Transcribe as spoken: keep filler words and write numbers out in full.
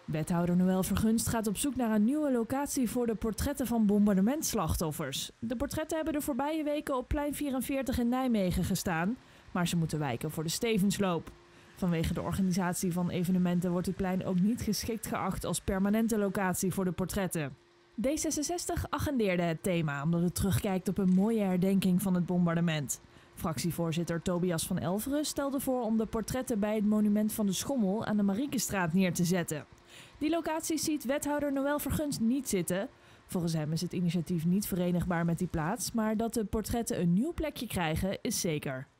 Wethouder Noël Vergunst gaat op zoek naar een nieuwe locatie voor de portretten van bombardementslachtoffers. De portretten hebben de voorbije weken op plein vierenveertig in Nijmegen gestaan, maar ze moeten wijken voor de Stevensloop. Vanwege de organisatie van evenementen wordt het plein ook niet geschikt geacht als permanente locatie voor de portretten. D zesenzestig agendeerde het thema omdat het terugkijkt op een mooie herdenking van het bombardement. Fractievoorzitter Tobias van Elveren stelde voor om de portretten bij het monument van de Schommel aan de Mariekestraat neer te zetten. Die locatie ziet wethouder Noël Vergunst niet zitten. Volgens hem is het initiatief niet verenigbaar met die plaats, maar dat de portretten een nieuw plekje krijgen is zeker.